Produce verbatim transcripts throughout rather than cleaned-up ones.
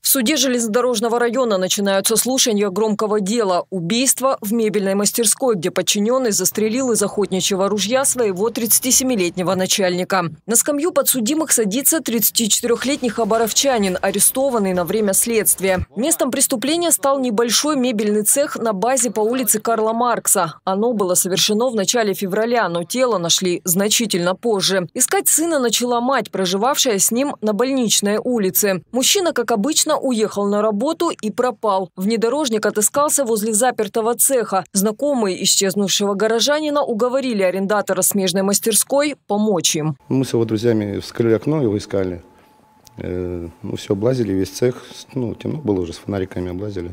В суде железнодорожного района начинаются слушания громкого дела – убийство в мебельной мастерской, где подчиненный застрелил из охотничьего ружья своего тридцатисемилетнего начальника. На скамью подсудимых садится тридцатичетырёхлетний хабаровчанин, арестованный на время следствия. Местом преступления стал небольшой мебельный цех на базе по улице Карла Маркса. Оно было совершено в начале февраля, но тело нашли значительно позже. Искать сына начала мать, проживавшая с ним на Больничной улице. Мужчина, как обычно, уехал на работу и пропал. Внедорожник отыскался возле запертого цеха. Знакомые исчезнувшего горожанина уговорили арендатора смежной мастерской помочь им. Мы с его друзьями вскрыли окно, его искали. Э, ну, все, облазили весь цех. Ну, темно было уже, с фонариками облазили.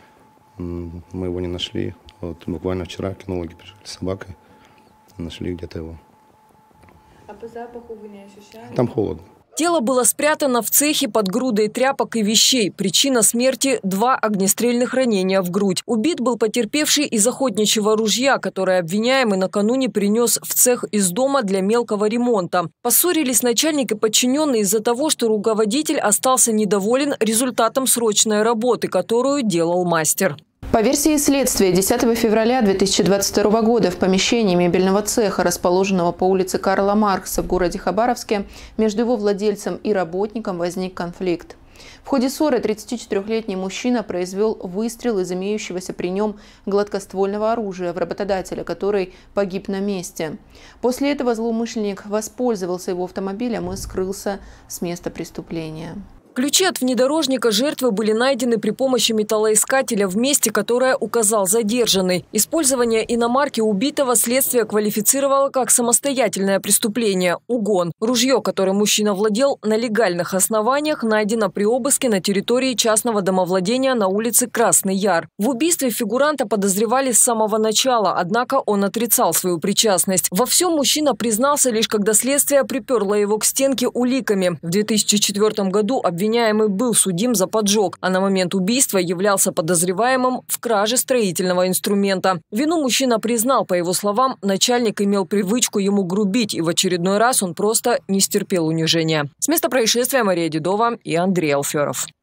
Мы его не нашли. Вот буквально вчера кинологи пришли с собакой. Нашли где-то его. А по запаху вы не ощущали? Там холодно. Тело было спрятано в цехе под грудой тряпок и вещей. Причина смерти – два огнестрельных ранения в грудь. Убит был потерпевший из охотничьего ружья, которое обвиняемый накануне принес в цех из дома для мелкого ремонта. Поссорились начальник и подчиненный из-за того, что руководитель остался недоволен результатом срочной работы, которую делал мастер. По версии следствия, десятого февраля две тысячи двадцать второго года в помещении мебельного цеха, расположенного по улице Карла Маркса в городе Хабаровске, между его владельцем и работником возник конфликт. В ходе ссоры тридцатичетырёхлетний мужчина произвел выстрел из имеющегося при нем гладкоствольного оружия в работодателя, который погиб на месте. После этого злоумышленник воспользовался его автомобилем и скрылся с места преступления. Ключи от внедорожника жертвы были найдены при помощи металлоискателя в месте, которое указал задержанный. Использование иномарки убитого следствие квалифицировало как самостоятельное преступление – угон. Ружье, которым мужчина владел на легальных основаниях, найдено при обыске на территории частного домовладения на улице Красный Яр. В убийстве фигуранта подозревали с самого начала, однако он отрицал свою причастность. Во всем мужчина признался лишь когда следствие приперло его к стенке уликами. В две тысячи четвёртом году обвинение Обвиняемый был судим за поджог, а на момент убийства являлся подозреваемым в краже строительного инструмента. Вину мужчина признал, по его словам, начальник имел привычку ему грубить, и в очередной раз он просто не стерпел унижения. С места происшествия Мария Дедова и Андрей Алферов.